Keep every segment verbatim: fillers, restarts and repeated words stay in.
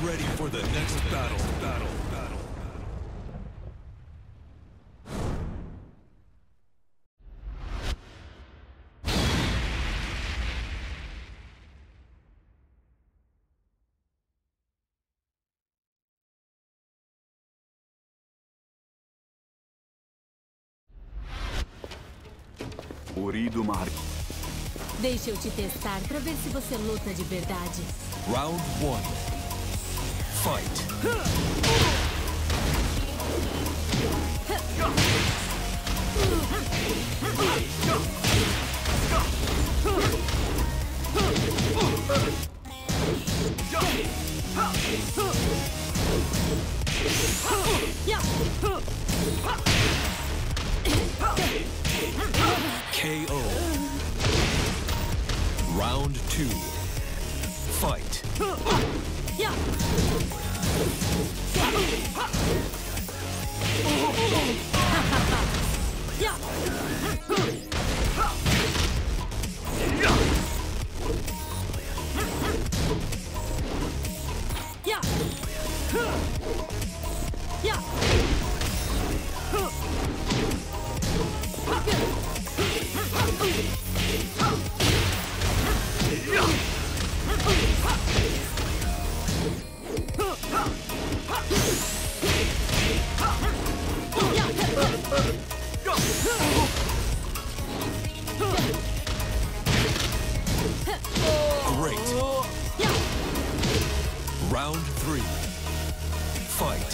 ready for the next battle, battle, battle. أريد معرفة. Deixa eu te testar pra ver se você luta de verdade. Round one. Fight. K O. Round two. Fight. Yeah. Great. Round three. Fight.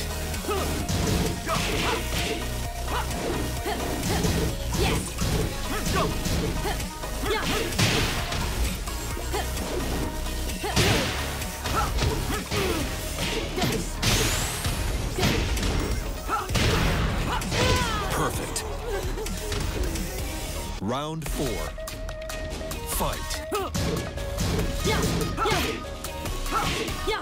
Yes. Perfect. Round four. Fight. Yeah. Yeah.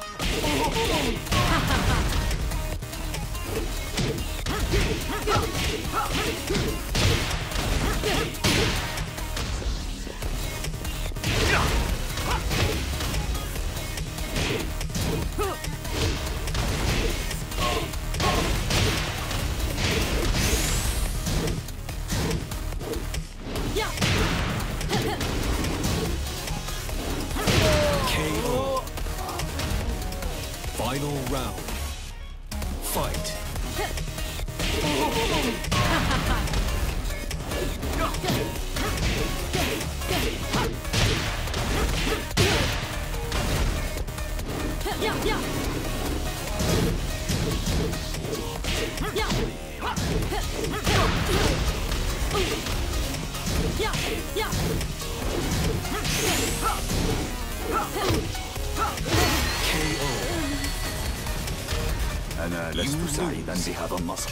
K O. Final round. Fight. Yeah, yeah. Yeah. Yeah, yeah. K O. أنا لست سعيدا بهذا النصر.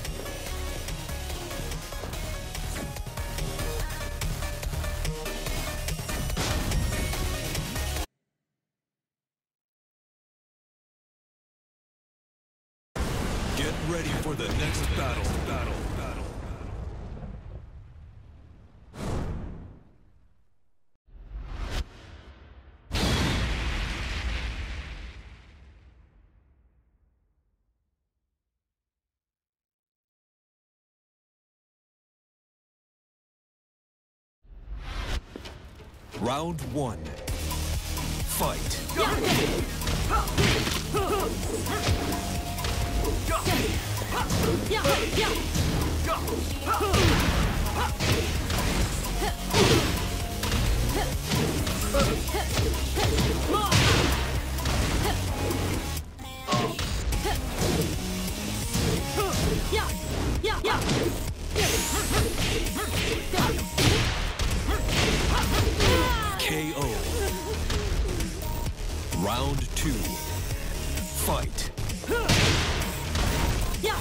Get ready for the next battle, battle, battle. Round one. Fight. Yeah. Yeah. K O. Round two. Fight. Yeah.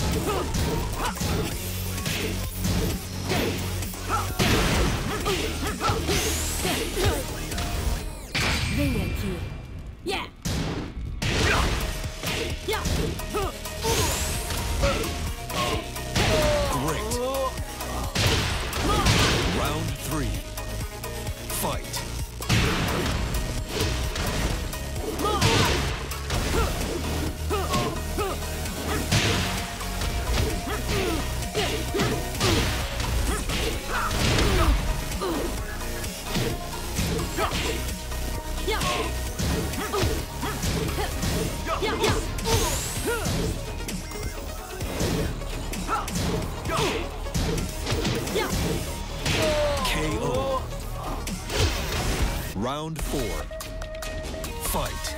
Yeah. aqui. Yeah! Yeah! Great. Round three. Fight. K O. Round four. Fight.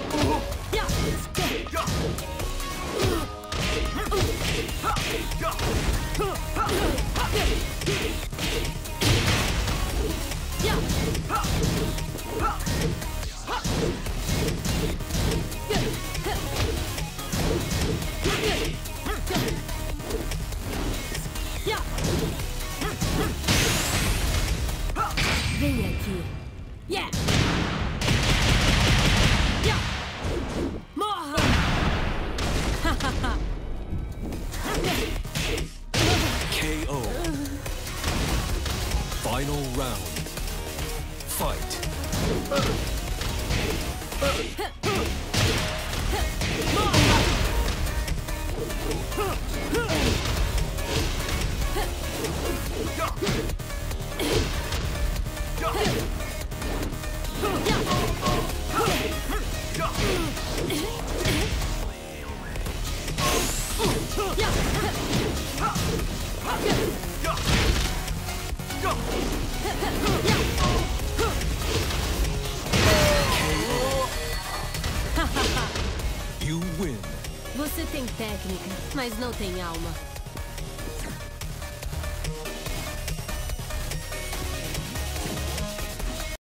Vem aqui. Yeah! Yeah! Morra! K O. Final round. Fight. You win. Você tem técnica, mas não tem alma.